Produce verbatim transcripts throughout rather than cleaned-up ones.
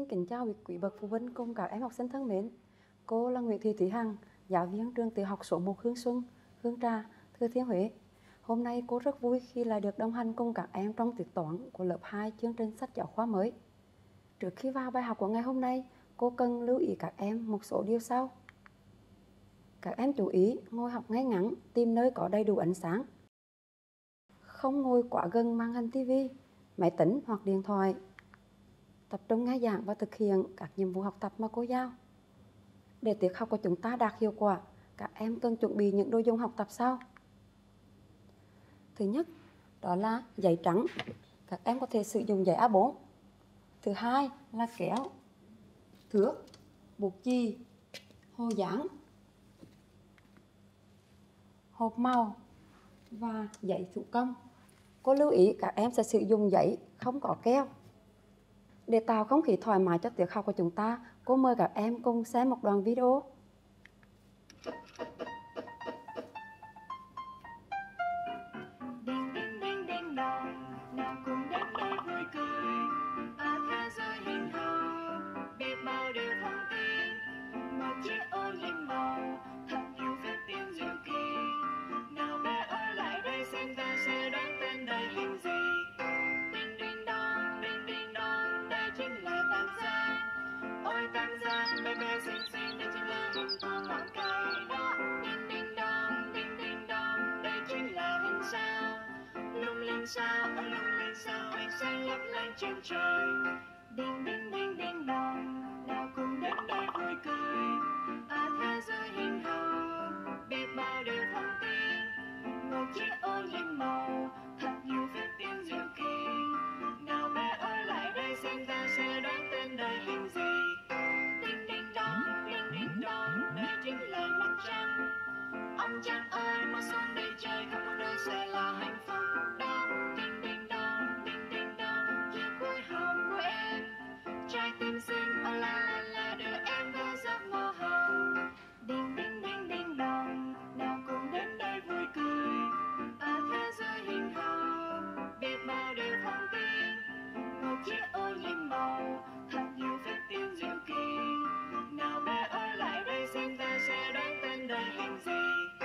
kính chào quý bậc phụ huynh cùng các em học sinh thân mến. Cô là Nguyễn Thị Thúy Hằng, giáo viên trường tiểu học số một Hương Xuân, Hương Trà, Thừa Thiên Huế. Hôm nay cô rất vui khi lại được đồng hành cùng các em trong tiết toán của lớp hai chương trình sách giáo khoa mới. Trước khi vào bài học của ngày hôm nay, cô cần lưu ý các em một số điều sau. Các em chú ý ngồi học ngay ngắn, tìm nơi có đầy đủ ánh sáng. Không ngồi quá gần màn hình ti vi, máy tính hoặc điện thoại. Tập trung nghe giảng và thực hiện các nhiệm vụ học tập mà cô giao. Để tiết học của chúng ta đạt hiệu quả, các em cần chuẩn bị những nội dung học tập sau. Thứ nhất, đó là giấy trắng. Các em có thể sử dụng giấy A bốn. Thứ hai là kéo, thước, bút chì, hồ dán, hộp màu và giấy thủ công. Cô lưu ý các em sẽ sử dụng giấy không có keo. Để tạo không khí thoải mái cho tiết học của chúng ta, cô mời các em cùng xem một đoạn video. Đinh đinh đinh đinh đong, nào cùng đến đây vui cười. Ở thế giới hình hài, biết bao điều thông tin. Một chiếc ô linh màu, thật nhiều phép tiếng diệu kỳ. Nào bé ơi lại đây xem ta sẽ đoán tên đầy hình gì. Đinh đinh đong, đinh đinh đong, đây chính là tam giác. Ôi tam giác, bé bé xinh xinh, đây chính là hình của ngón cây đó. Đinh đinh đong, đinh đinh đong, đây chính là hình sao. Lung linh sao, ôi lung linh sao, ánh sáng lấp lánh trên trời. Đinh đinh đinh đinh đong, nào cùng đến đây vui cười. Ở thế giới hình hài, biết bao điều thông tin. Một chiếc ô linh màu, thật nhiều phép tiếng diệu kỳ. Nào bé ơi lại đây xem ta sẽ đoán tên đầy hình gì. Đinh đinh đong, đinh đinh đong, đây chính là mặt trăng. Ông trăng ơi, mùa xuân đầy trời, khắp muôn nơi sẽ là hạnh phúc đó. Đinh đinh đong, đinh đinh đong, chiếc cuối hồng của em. Trái tim xinh, oh la la la, đưa em vào giấc mơ hồng. Đinh đinh đinh đinh đong, nào cùng đến đây vui cười. Ở thế giới hình hài, biết bao điều thông tin. Một chiếc ô linh màu, thật nhiều phép tiếng diệu kỳ. Nào bé ơi lại đây xem ta sẽ đoán tên đầy hình gì.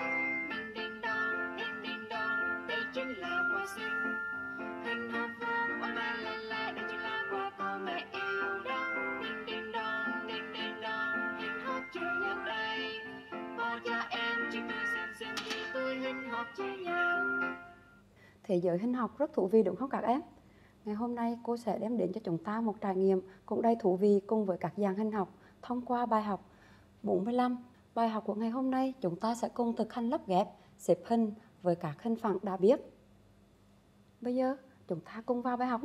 Đinh đinh đong, đinh đinh đong, đây chính là quả sinh. Hình hộp vuông, oh la la la, đây chính là quả cô mẹ yêu đó. Đinh đinh đong, đinh đinh đong, hình hộp chữ nhật đây. Bố cho em chỉ tôi xem xem thì tôi hình hộp chữ nhật. Thế giới hình học rất thú vị đúng không các em? Ngày hôm nay cô sẽ đem đến cho chúng ta một trải nghiệm cũng đầy thú vị cùng với các dạng hình học thông qua bài học bốn mươi lăm. Bài học của ngày hôm nay chúng ta sẽ cùng thực hành lắp ghép, xếp hình với các hình phẳng đã biết. Bây giờ chúng ta cùng vào bài học.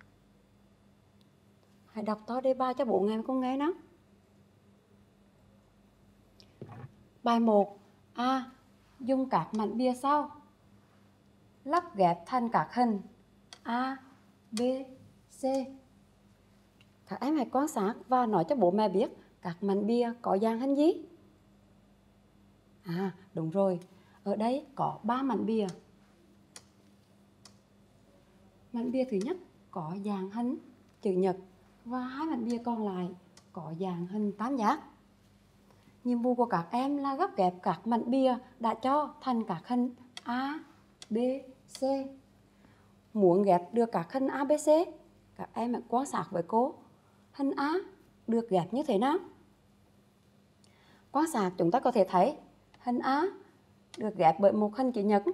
Hãy đọc to đề bài cho bố mẹ cùng nghe nào. Bài một. A. Dùng các mảnh bìa sau lắp ghép thành các hình A, B, C. Các em hãy quan sát và nói cho bố mẹ biết các mảnh bìa có dạng hình gì. À, đúng rồi. Ở đây có ba mảnh bìa. Mảnh bìa thứ nhất có dạng hình chữ nhật và hai mảnh bìa còn lại có dạng hình tam giác. Nhiệm vụ của các em là gấp ghép các mảnh bìa đã cho thành các hình A, B, C. Muốn ghép được các hình A, B, C, các em hãy quan sát với cô. Hình A được ghép như thế nào? Quan sát chúng ta có thể thấy hình A được ghép bởi một hình chữ nhật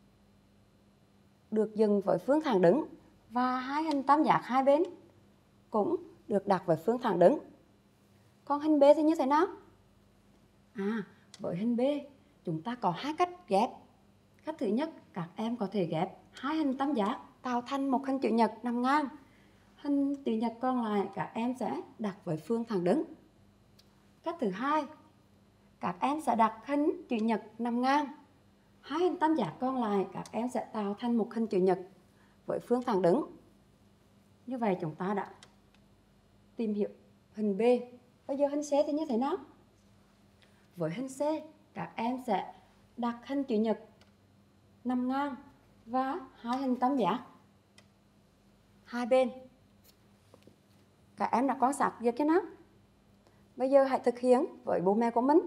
được dừng với phương thẳng đứng và hai hình tam giác hai bên cũng được đặt với phương thẳng đứng. Còn hình B thì như thế nào? À, với hình B chúng ta có hai cách ghép. Cách thứ nhất, các em có thể ghép hai hình tam giác tạo thành một hình chữ nhật nằm ngang. Hình chữ nhật còn lại các em sẽ đặt với phương thẳng đứng. Cách thứ hai, các em sẽ đặt hình chữ nhật nằm ngang. Hai hình tam giác còn lại các em sẽ tạo thành một hình chữ nhật với phương thẳng đứng. Như vậy chúng ta đã tìm hiểu hình B. Bây giờ hình C thì như thế nào? Với hình C, các em sẽ đặt hình chữ nhật nằm ngang và hai hình tam giác hai bên. Các em đã quan sát việc chưa nào? Bây giờ hãy thực hiện với bố mẹ của mình.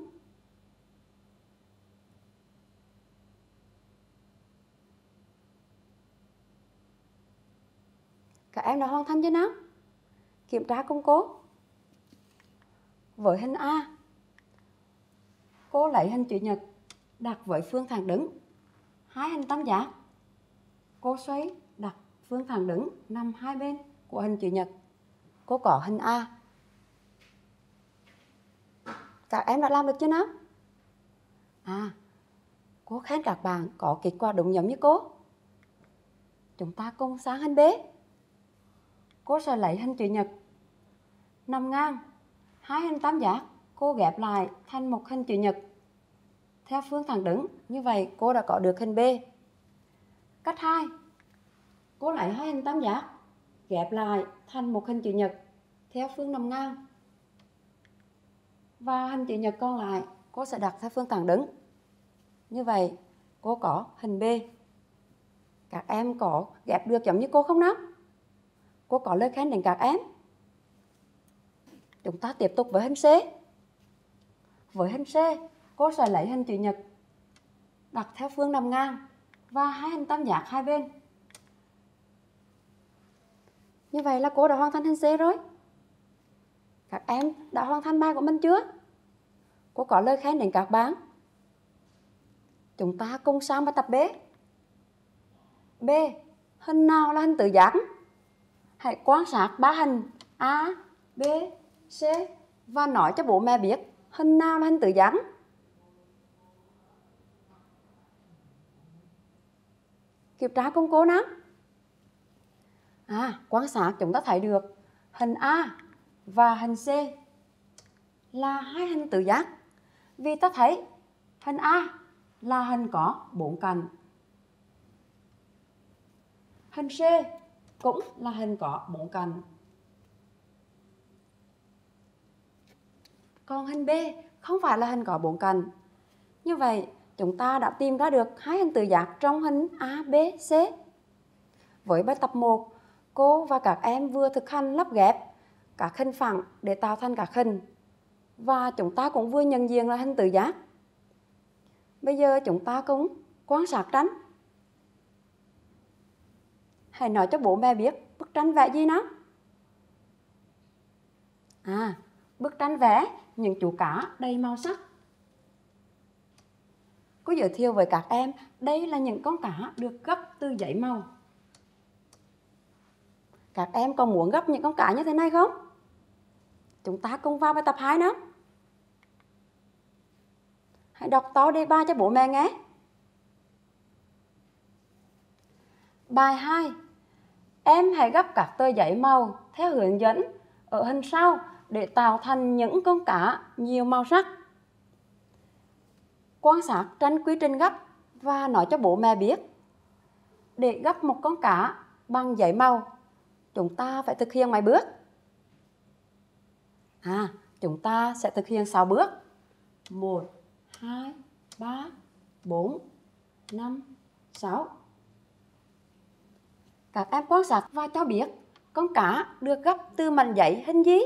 Các em đã hoàn thành chưa nào? Kiểm tra cùng cô. Với hình A, cô lấy hình chữ nhật đặt với phương thẳng đứng hai hình tam giác. Cô xoay đặt phương thẳng đứng nằm hai bên của hình chữ nhật. Cô có hình A. Các em đã làm được chưa nào? À, cô khen các bạn có kết quả đúng giống như cô. Chúng ta cùng sang hình B. Cô sẽ lấy hình chữ nhật nằm ngang hai hình tam giác. Cô ghép lại thành một hình chữ nhật theo phương thẳng đứng. Như vậy cô đã có được hình B. Cách hai, cô lấy hai hình tam giác ghép lại thành một hình chữ nhật theo phương nằm ngang. Và hình chữ nhật còn lại cô sẽ đặt theo phương thẳng đứng. Như vậy cô có hình B. Các em có ghép được giống như cô không nào? Cô có lời khen đến các em. Chúng ta tiếp tục với hình C. Với hình C, cô sẽ lấy hình chữ nhật đặt theo phương nằm ngang và hai hình tam giác hai bên. Như vậy là cô đã hoàn thành hình C rồi. Các em đã hoàn thành bài của mình chưa? Cô có lời khen đến các bạn. Chúng ta cùng sang bài tập B. B. Hình nào là hình tứ giác? Hãy quan sát ba hình A, B, C và nói cho bố mẹ biết hình nào là hình tứ giác. Kiểm tra cùng cô nào. À, quan sát chúng ta thấy được hình A và hình C là hai hình tứ giác. Vì ta thấy hình A là hình có bốn cạnh. Hình C cũng là hình có bốn cạnh. Còn hình B không phải là hình có bốn cạnh. Như vậy chúng ta đã tìm ra được hai hình tứ giác trong hình A, B, C. Với bài tập một, cô và các em vừa thực hành lắp ghép các hình phẳng để tạo thành các hình. Và chúng ta cũng vừa nhận diện là hình tứ giác. Bây giờ chúng ta cùng quan sát tranh. Hãy nói cho bố mẹ biết bức tranh vẽ gì nào. À, bức tranh vẽ những chú cá đầy màu sắc. Cô giới thiệu với các em, đây là những con cá được gấp từ giấy màu. Các em còn muốn gấp những con cá như thế này không? Chúng ta cùng vào bài tập hai nào. Hãy đọc to đề bài cho bố mẹ nghe. Bài hai. Em hãy gấp các tờ giấy màu theo hướng dẫn ở hình sau để tạo thành những con cá nhiều màu sắc. Quan sát tranh quy trình gấp và nói cho bố mẹ biết. Để gấp một con cá bằng giấy màu, chúng ta phải thực hiện mấy bước? À, chúng ta sẽ thực hiện sáu bước. một, hai, ba, bốn, năm, sáu. Các em quan sát và cho biết con cá được gấp từ mảnh giấy hình gì?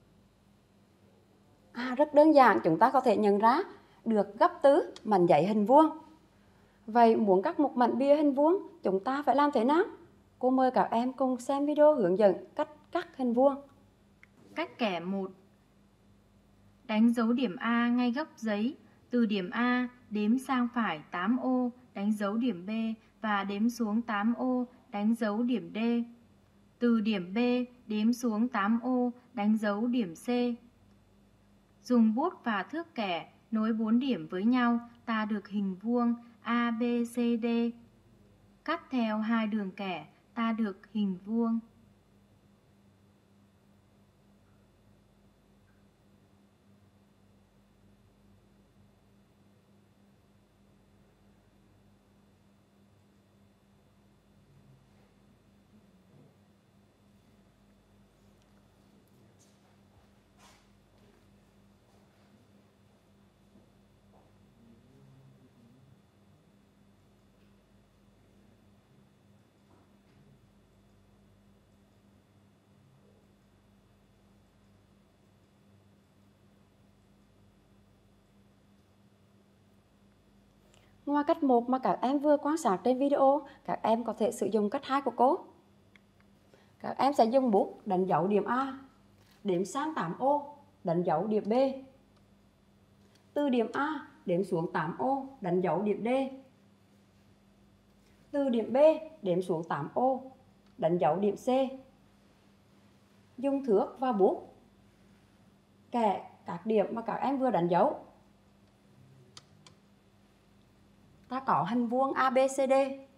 À, rất đơn giản, chúng ta có thể nhận ra được gấp từ mảnh giấy hình vuông. Vậy muốn cắt một mảnh bìa hình vuông, chúng ta phải làm thế nào? Cô mời các em cùng xem video hướng dẫn cách cắt hình vuông. Cách kẻ một. Đánh dấu điểm A ngay góc giấy. Từ điểm A đếm sang phải tám ô, đánh dấu điểm B và đếm xuống tám ô, đánh dấu điểm D. Từ điểm B đếm xuống tám ô, đánh dấu điểm C. Dùng bút và thước kẻ nối bốn điểm với nhau, ta được hình vuông A B C D. Cắt theo hai đường kẻ, ta được hình vuông. Ngoài cách một mà các em vừa quan sát trên video, các em có thể sử dụng cách hai của cô. Các em sẽ dùng bút đánh dấu điểm A, đếm sang tám ô, đánh dấu điểm B. Từ điểm A đếm xuống tám ô, đánh dấu điểm D. Từ điểm B đếm xuống tám ô, đánh dấu điểm C. Dùng thước và bút kẻ các điểm mà các em vừa đánh dấu. Ta có hình vuông a bê xê đê.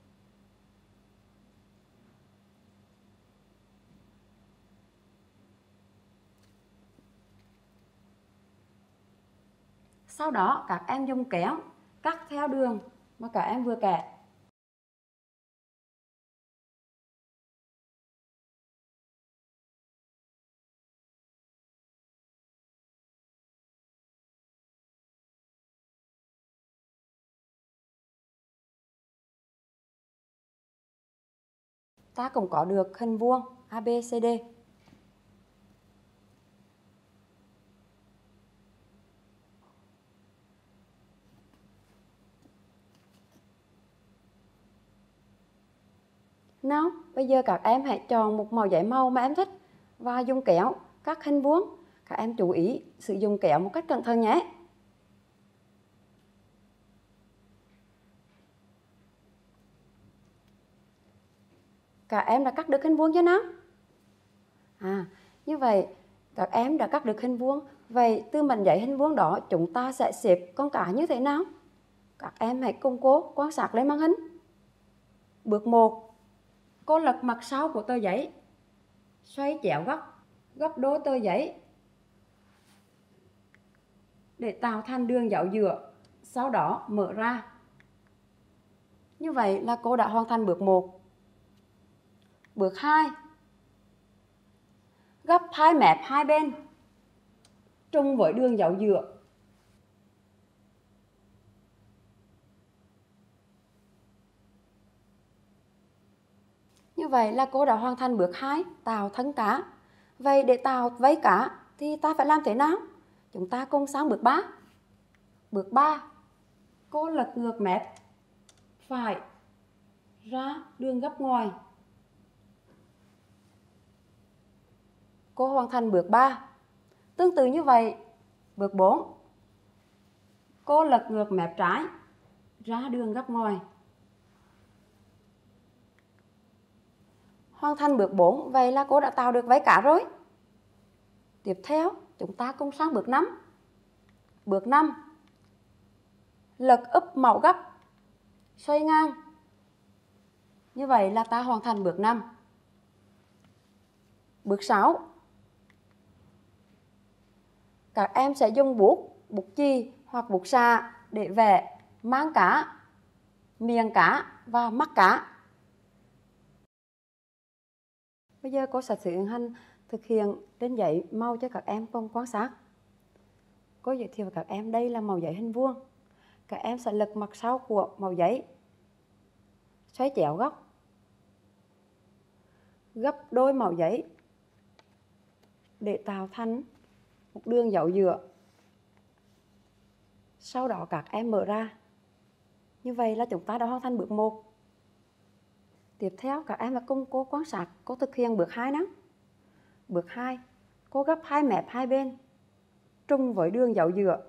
Sau đó các em dùng kéo cắt theo đường mà các em vừa kẻ. Ta cũng có được hình vuông a bê xê đê. Nào, bây giờ các em hãy chọn một màu giấy màu mà em thích và dùng kéo cắt hình vuông. Các em chú ý sử dụng kéo một cách cẩn thận nhé. Các em đã cắt được hình vuông chưa nào? À, như vậy các em đã cắt được hình vuông. Vậy từ mảnh giấy hình vuông đó chúng ta sẽ xếp con cá như thế nào? Các em hãy cùng cô quan sát lên màn hình. Bước một, cô lật mặt sau của tờ giấy, xoay chéo góc, gấp đôi tờ giấy để tạo thành đường dấu giữa, sau đó mở ra. Như vậy là cô đã hoàn thành bước một. Bước hai, gấp hai mép hai bên trùng với đường dấu giữa. Như vậy là cô đã hoàn thành bước hai, tạo thân cá. Vậy để tạo vây cá thì ta phải làm thế nào? Chúng ta cùng sang bước ba. Bước ba, cô lật ngược mép phải ra đường gấp ngoài. Cô hoàn thành bước ba. Tương tự như vậy, bước bốn, cô lật ngược mép trái ra đường gấp ngoài. Hoàn thành bước bốn, vậy là cô đã tạo được vây cá rồi. Tiếp theo, chúng ta cùng sang bước năm. Bước năm, lật úp màu gấp, xoay ngang. Như vậy là ta hoàn thành bước năm. Bước sáu, các em sẽ dùng bút, bút chì hoặc bút xạ để vẽ mang cá, miệng cá và mắt cá. Bây giờ cô sẽ thực hành thực hiện trên giấy màu cho các em cùng quan sát. Cô giới thiệu với các em đây là màu giấy hình vuông. Các em sẽ lật mặt sau của màu giấy, xoay chéo góc, gấp đôi màu giấy để tạo thành một đường dấu giữa. Sau đó các em mở ra. Như vậy là chúng ta đã hoàn thành bước một. Tiếp theo các em là cùng cô quan sát cô thực hiện bước hai nữa. Bước hai, cô gấp hai mép hai bên trùng với đường dấu giữa.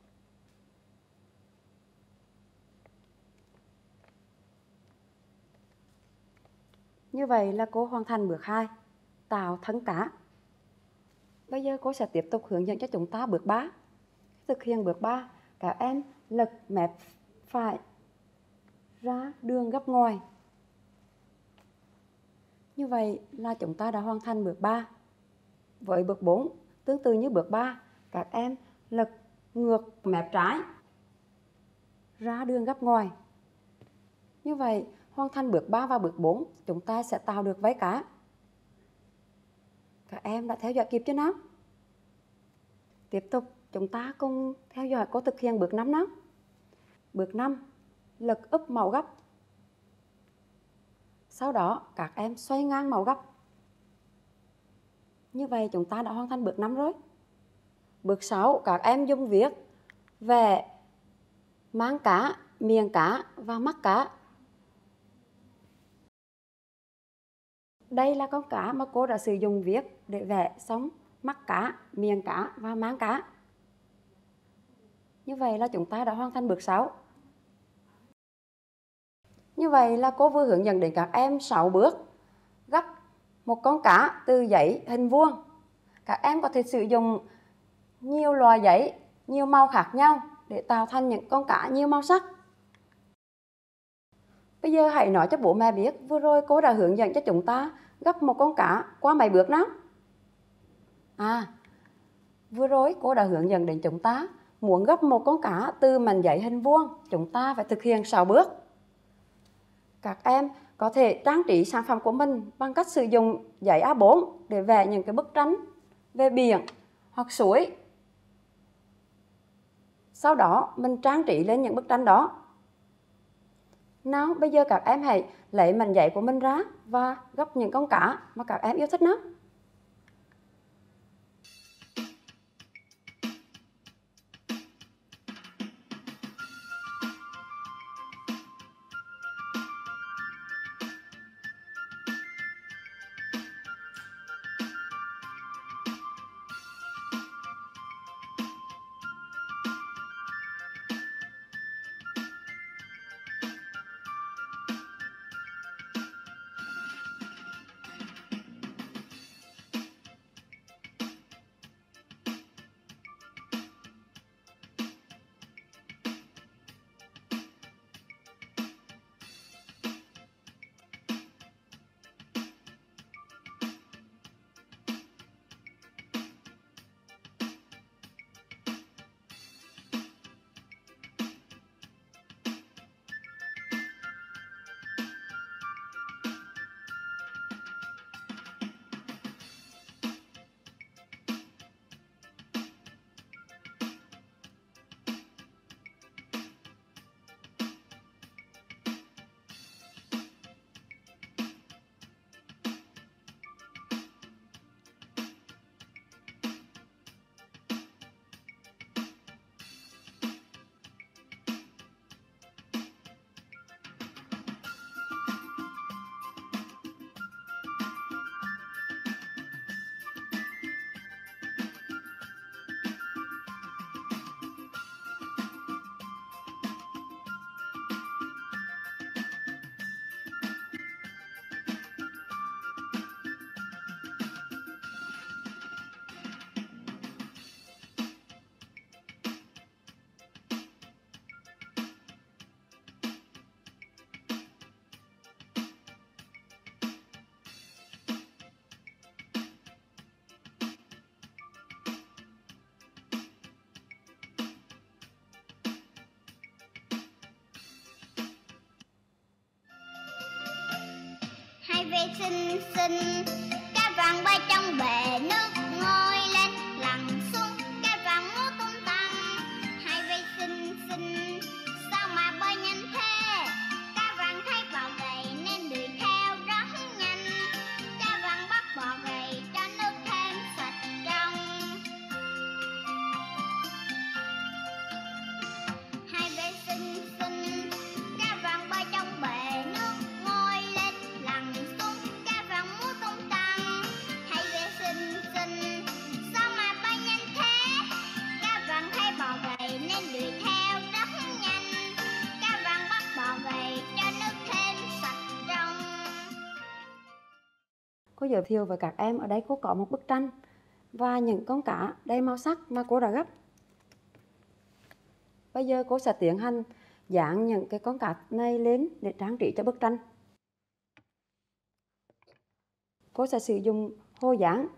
Như vậy là cô hoàn thành bước hai, tạo thân cá. Bây giờ cô sẽ tiếp tục hướng dẫn cho chúng ta bước ba. Thực hiện bước ba, các em lật mép phải ra đường gấp ngoài. Như vậy là chúng ta đã hoàn thành bước ba. Với bước bốn, tương tự như bước ba, các em lật ngược mép trái ra đường gấp ngoài. Như vậy, hoàn thành bước ba và bước bốn, chúng ta sẽ tạo được vây cá. Các em đã theo dõi kịp chưa nào? Tiếp tục, chúng ta cùng theo dõi cô thực hiện bước năm nào. Bước năm, lật úp màu gấp. Sau đó, các em xoay ngang màu gấp. Như vậy, chúng ta đã hoàn thành bước năm rồi. Bước sáu, các em dùng viết vẽ mang cá miệng cá và mắt cá. Đây là con cá mà cô đã sử dụng viết để vẽ xong mắt cá, miệng cá và máng cá. Như vậy là chúng ta đã hoàn thành bước sáu. Như vậy là cô vừa hướng dẫn đến các em sáu bước gấp một con cá từ giấy hình vuông. Các em có thể sử dụng nhiều loại giấy, nhiều màu khác nhau để tạo thành những con cá nhiều màu sắc. Bây giờ hãy nói cho bố mẹ biết vừa rồi cô đã hướng dẫn cho chúng ta gấp một con cá qua mấy bước nào. À, vừa rồi cô đã hướng dẫn đến chúng ta muốn gấp một con cá từ mảnh giấy hình vuông, chúng ta phải thực hiện sáu bước. Các em có thể trang trí sản phẩm của mình bằng cách sử dụng giấy A bốn để vẽ những cái bức tranh về biển hoặc suối. Sau đó mình trang trí lên những bức tranh đó. Nào, bây giờ các em hãy lấy mảnh giấy của mình ra và gấp những con cá mà các em yêu thích nữa. Hai ve xinh xinh, cá vàng bay trong bể nước, ngoi lên lặn xuống, cá vàng múa tung tăng. Hai ve xinh xinh, sao mà bơi nhanh thế? Cá vàng thấy bọ gầy nên đuổi theo rất nhanh. Cá vàng bắt bọ gầy cho nước thêm sạch trong. Hai ve xinh xinh, cá vàng bơi trong bể nước, ngoi lên lặn xuống, cá vàng múa tung tăng. Hai ve xinh xinh, sao mà bay nhanh thế? Cá vàng thấy bọ gầy nên đuổi theo rất nhanh. Cá vàng bắt bọ gầy cho nước thêm sạch trong. Cô giới thiệu với các em, ở đây cô có một bức tranh và những con cá đầy màu sắc mà cô đã gấp. Bây giờ cô sẽ tiến hành dán những cái con cá này lên để trang trí cho bức tranh. Cô sẽ sử dụng hồ dán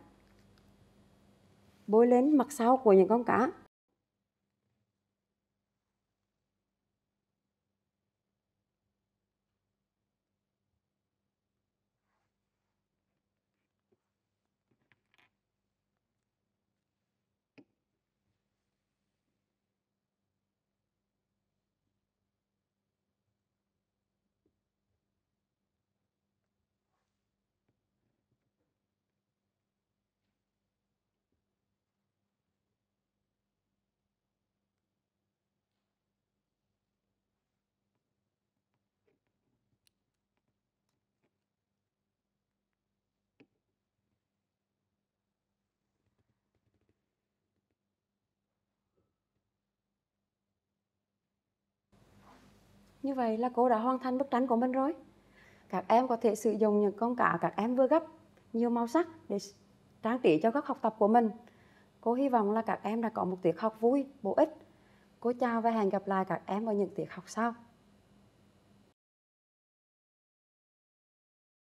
bôi lên mặt sau của những con cá. Như vậy là cô đã hoàn thành bức tranh của mình rồi. Các em có thể sử dụng những con cá các em vừa gấp nhiều màu sắc để trang trí cho góc học tập của mình. Cô hy vọng là các em đã có một tiết học vui, bổ ích. Cô chào và hẹn gặp lại các em ở những tiết học sau.